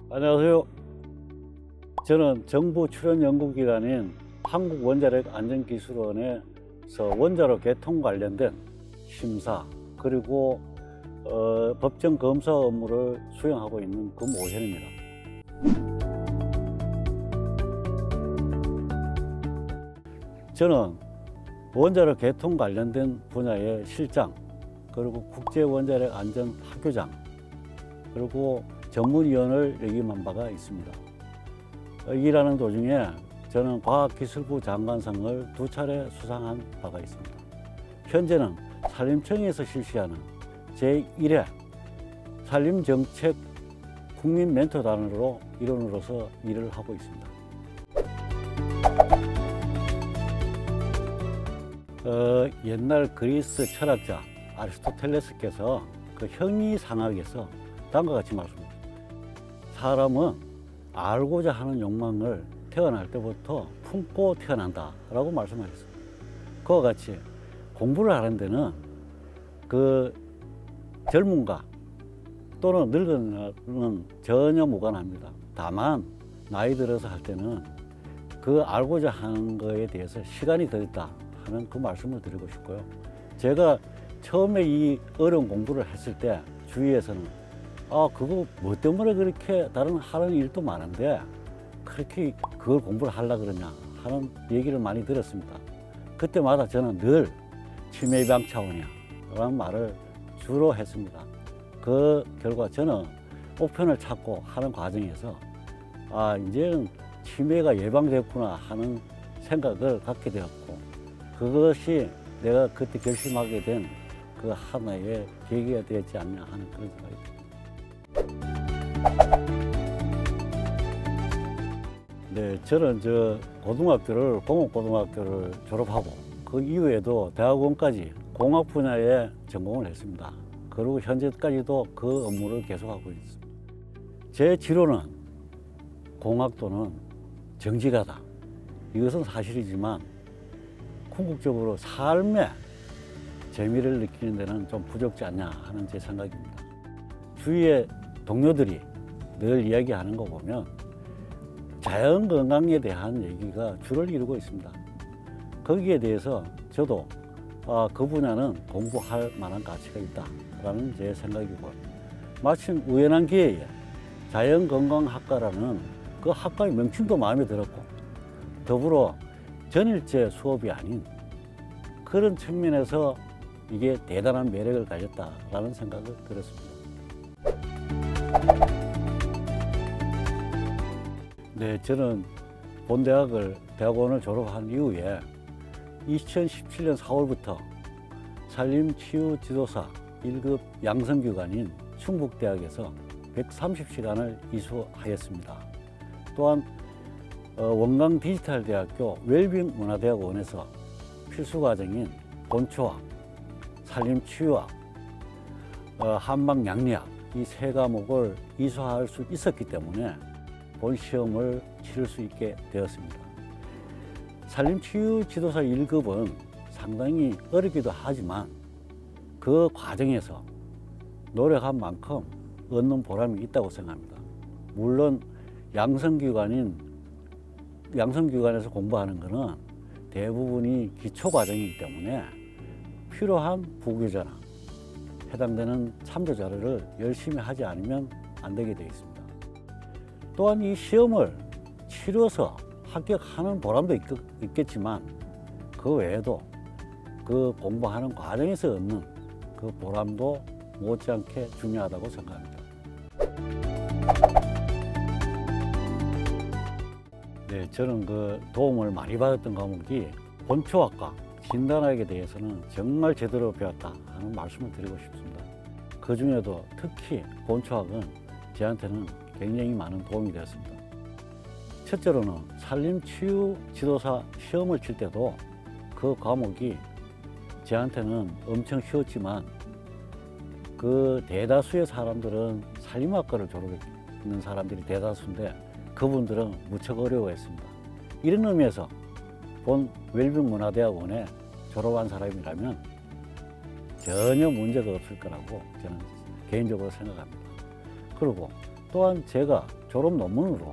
안녕하세요. 저는 정부 출연 연구기관인 한국원자력안전기술원에서 원자로 개통 관련된 심사 그리고 법정 검사 업무를 수행하고 있는 금오현입니다. 저는 원자로 개통 관련된 분야의 실장, 그리고 국제원자력안전학교장, 그리고 전문위원을 역임한 바가 있습니다. 일하는 도중에 저는 과학기술부 장관상을 2차례 수상한 바가 있습니다. 현재는 산림청에서 실시하는 제1회 산림정책 국민멘토단으로 일원으로서 일을 하고 있습니다. 옛날 그리스 철학자 아리스토텔레스께서 그 형이상학에서 다음과 같이 말씀합니다. 사람은 알고자 하는 욕망을 태어날 때부터 품고 태어난다 라고 말씀하셨습니다. 그와 같이 공부를 하는 데는 그 젊음과 또는 늙은이는 전혀 무관합니다. 다만 나이 들어서 할 때는 그 알고자 하는 거에 대해서 시간이 더 있다 하는 그 말씀을 드리고 싶고요. 제가 처음에 이 어려운 공부를 했을 때 주위에서는 그거 뭐 때문에 그렇게 다른 하는 일도 많은데 그렇게 그걸 공부를 하려고 그러냐 하는 얘기를 많이 들었습니다. 그때마다 저는 늘 치매 예방 차원이야 라는 말을 주로 했습니다. 그 결과 저는 목표를 찾고 하는 과정에서 이제는 치매가 예방됐구나 하는 생각을 갖게 되었고, 그것이 내가 그때 결심하게 된 그 하나의 계기가 되었지 않냐 하는 그런 생각이 듭니다. 네, 저는 고등학교를 공업고등학교를 졸업하고 그 이후에도 대학원까지 공학 분야에 전공을 했습니다. 그리고 현재까지도 그 업무를 계속하고 있습니다. 제 지론은 공학도는 정직하다. 이것은 사실이지만 궁극적으로 삶의 재미를 느끼는 데는 좀 부족지 않냐 하는 제 생각입니다. 주위의 동료들이 늘 이야기하는 거 보면 자연 건강에 대한 얘기가 주를 이루고 있습니다. 거기에 대해서 저도 그 분야는 공부할 만한 가치가 있다라는 제 생각이고, 마침 우연한 기회에 자연건강학과라는 그 학과의 명칭도 마음에 들었고, 더불어 전일제 수업이 아닌 그런 측면에서 이게 대단한 매력을 가졌다라는 생각을 들었습니다. 네, 저는 대학원을 졸업한 이후에 2017년 4월부터 산림치유지도사 1급 양성기관인 충북대학에서 130시간을 이수하였습니다. 또한 원광디지털대학교 웰빙문화대학원에서 필수과정인 본초학, 산림치유학, 한방양리학 이 3과목을 이수할 수 있었기 때문에 본 시험을 치를 수 있게 되었습니다. 산림치유지도사 1급은 상당히 어렵기도 하지만 그 과정에서 노력한 만큼 얻는 보람이 있다고 생각합니다. 물론 양성기관에서 공부하는 것은 대부분이 기초과정이기 때문에 필요한 부교재나 해당되는 참조 자료를 열심히 하지 않으면 안 되게 되어 있습니다. 또한 이 시험을 치러서 합격하는 보람도 있겠지만 그 외에도 그 공부하는 과정에서 얻는 그 보람도 못지않게 중요하다고 생각합니다. 네, 저는 그 도움을 많이 받았던 과목이 본초학과 진단학에 대해서는 정말 제대로 배웠다 하는 말씀을 드리고 싶습니다. 그 중에도 특히 본초학은 저한테는 굉장히 많은 도움이 되었습니다. 첫째로는 산림치유지도사 시험을 칠 때도 그 과목이 저한테는 엄청 쉬웠지만 그 대다수의 사람들은 산림학과를 졸업했는 사람들이 대다수인데 그분들은 무척 어려워했습니다. 이런 의미에서 본 웰빙문화대학원에 졸업한 사람이라면 전혀 문제가 없을 거라고 저는 개인적으로 생각합니다. 그리고 또한 제가 졸업 논문으로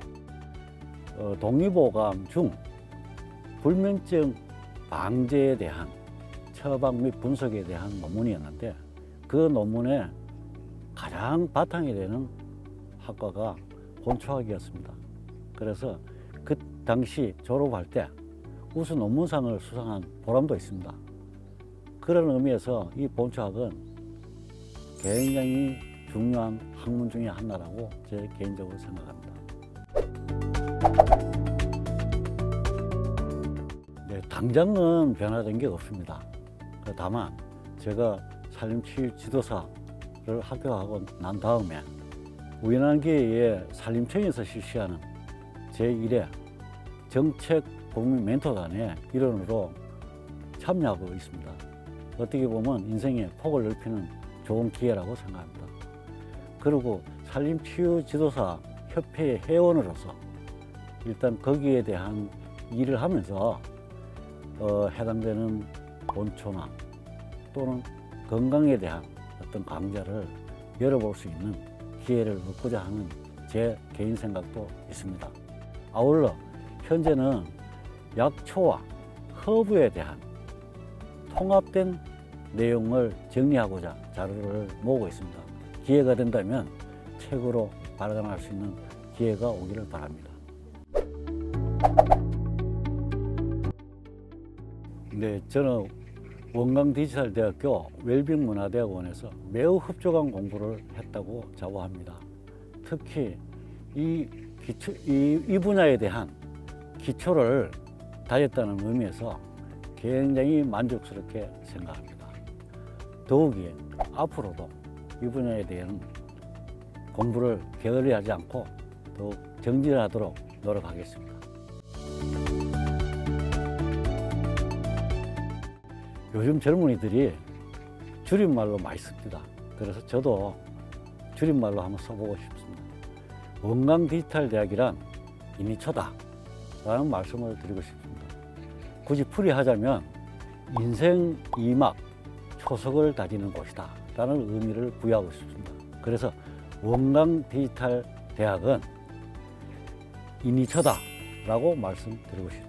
동의보감 중 불면증 방제에 대한 처방 및 분석에 대한 논문이었는데, 그 논문의 가장 바탕이 되는 학과가 본초학이었습니다. 그래서 그 당시 졸업할 때 우수 논문상을 수상한 보람도 있습니다. 그런 의미에서 이 본초학은 굉장히 중요한 학문 중에 하나라고 제 개인적으로 생각합니다. 네, 당장은 변화된 게 없습니다. 다만 제가 산림치유지도사를 합격하고 난 다음에 우연한기회의 산림청에서 실시하는 제1회 정책 고민 멘토단의 일원으로 참여하고 있습니다. 어떻게 보면 인생의 폭을 넓히는 좋은 기회라고 생각합니다. 그리고 산림치유지도사 협회의 회원으로서 일단 거기에 대한 일을 하면서 해당되는 본초나 또는 건강에 대한 어떤 강좌를 열어볼 수 있는 기회를 얻고자 하는 제 개인 생각도 있습니다. 아울러 현재는 약초와 허브에 대한 통합된 내용을 정리하고자 자료를 모으고 있습니다. 기회가 된다면 책으로 발간할 수 있는 기회가 오기를 바랍니다. 네, 저는 원광디지털대학교 웰빙문화대학원에서 매우 흡족한 공부를 했다고 자부합니다. 특히 이 분야에 대한 기초를 다졌다는 의미에서 굉장히 만족스럽게 생각합니다. 더욱이 앞으로도 이 분야에 대한 공부를 게을리하지 않고 더욱 정진하도록 노력하겠습니다. 요즘 젊은이들이 줄임말로 많이 씁니다. 그래서 저도 줄임말로 한번 써보고 싶습니다. 원광디지털대학이란 이니초다 라는 말씀을 드리고 싶습니다. 굳이 풀이하자면 인생 2막 초석을 다지는 곳이다 라는 의미를 부여하고 싶습니다. 그래서 원광디지털대학은 이니초다 라고 말씀드리고 싶습니다.